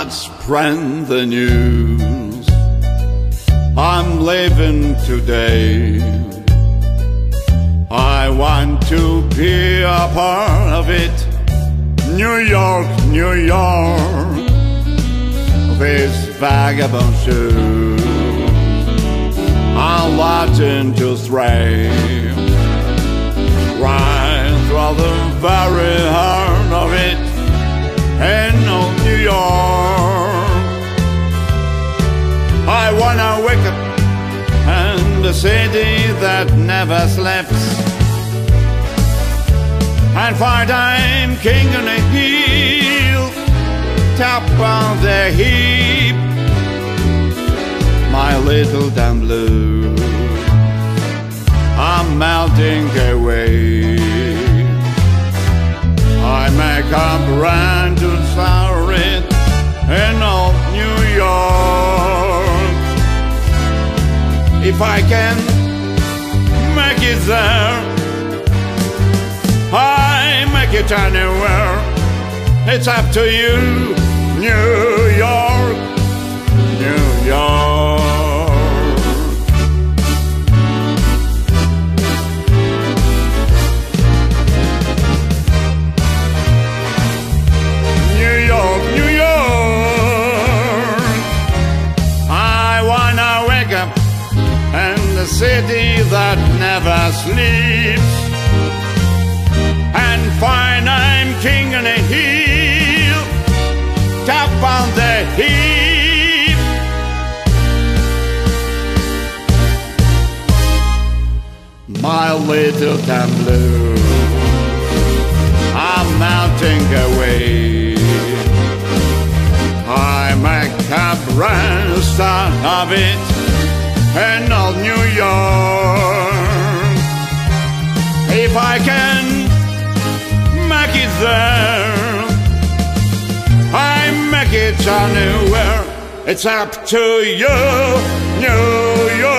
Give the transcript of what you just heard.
not spread the news. I'm living today. I want to be a part of it. New York, New York, this vagabond shoe. I'm watching to stray right through the very heart of it. And old New York, I wanna wake up in the city that never sleeps, and find I'm king on a hill, top of the heap, my little damn blue. I'm melting away. I make a brand new start in old New York. If I can make it there, I make it anywhere. It's up to you, New York, New York. New York, New York. I wanna wake up in the city that never sleeps, and find I'm king on a hill, top on the heap. My little town blue, I'm melting away. I make a brand start of it in old New York. If I can make it there, I make it anywhere. It's up to you, New York.